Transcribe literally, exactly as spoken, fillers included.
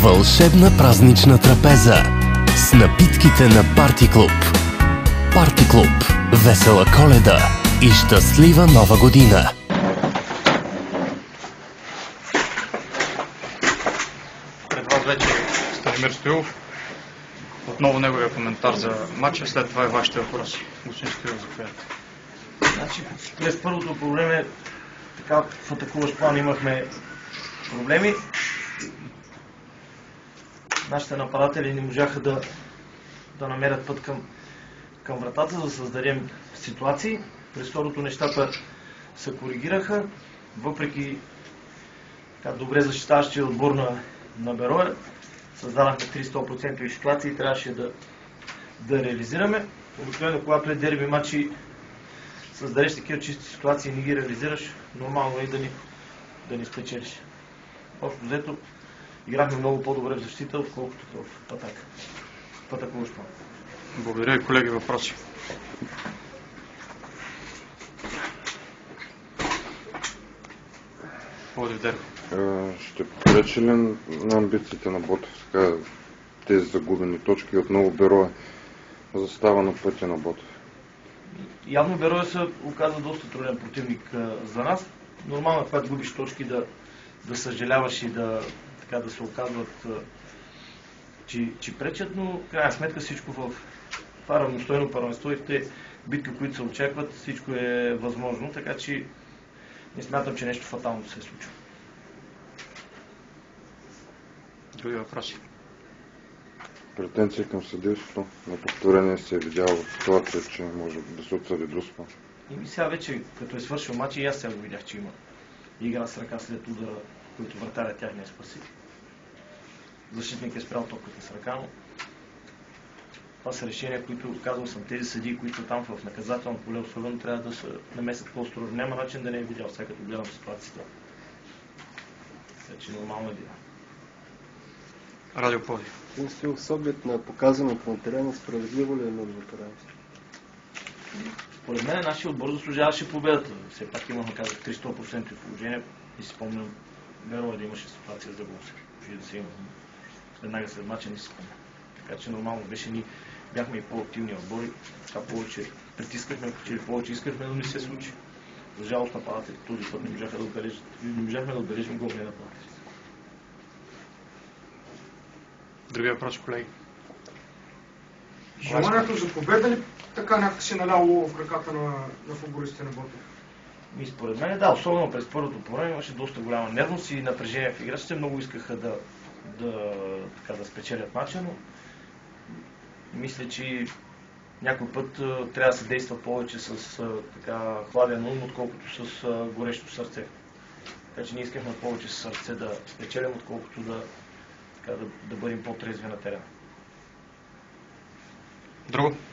Вълшебна празнична трапеза с напитките на Парти Клуб. Парти Клуб. Весела Коледа и щастлива Нова година! Пред вас вече Станимир Стоилов. Отново неговия коментар за матча, след това и вашите въпроси. Господин Стоилов, заповядайте. Значи, през първото по време, така в атакуващ план имахме проблеми. Нашите нападатели не можаха да, да намерят път към, към вратата, за да създадем ситуации. През второто нещата се коригираха, въпреки така, добре защитаващия отбор на, на Берое. Създадахме три сто процента ситуации и трябваше да, да реализираме. Обикновено, когато е дерби матчи, създадеш такива чисти ситуации и не ги реализираш, нормално е и да ни, да ни спечелиш. Общо взето, играхме много по-добре в защита, отколкото в атака. В атакуващ план. Благодаря и колеги, въпроси. Пловдив дерби. Ще пречи ли на амбициите на Ботев така, тези загубени точки отново Берое застава на пътя на Ботев? Явно Берое се оказа доста труден противник а, за нас. Нормално, когато губиш точки, да, да съжаляваш и да, така, да се оказват, а, че, че пречат, но в крайна сметка всичко в това равностойно първенство и в тези битки, които се очакват, всичко е възможно, така че не смятам, че нещо фатално се е случило. Други въпроси? Претенции към съдилството на повторение се е видяло в ситуация, че може да се отсъди Друспа. И ми сега вече, като е свършил матч, и аз сега го видях, че има игра с ръка след удара, който вратаря тях не е спаси. Защитник е спрял топката с ръка, но това са решения, които, казвам съм, тези съдии, които там в наказателно поле особено трябва да се намесят по-осторожно. Няма начин да не е видял, сега като гледам ситуацията. Вече нормално е била. Радио Пловдив. С оглед на показаното на терена, справедливо ли е нулевото равенство? Според мен нашия отбор заслужаваше победата. Все пак имахме, казах, триста процента положение и си спомням Берое да имаше ситуация за гол. Да се има. Веднага след мача не си спомням. Така че нормално беше, ни бяхме и по-активни отбори, така повече притискахме, че повече искахме, но не се случи. За жалост нападателите този път не можаха да отбележат, не можахме да отбележим голния нападатели. Други въпроси, колеги? Желанието за победа ли така някак си наляло в краката на, на футболистите на Ботев? И според мен, да, особено през първото по време имаше доста голяма нервност и напрежение в играчите. Много искаха да, да, така, да спечелят мача, но мисля, че някой път трябва да се действа повече с така, хладен ум, отколкото с горещо сърце. Така че ние искахме повече с сърце да спечелим, отколкото да, така, да, да бъдем по-трезви на терена. Друго?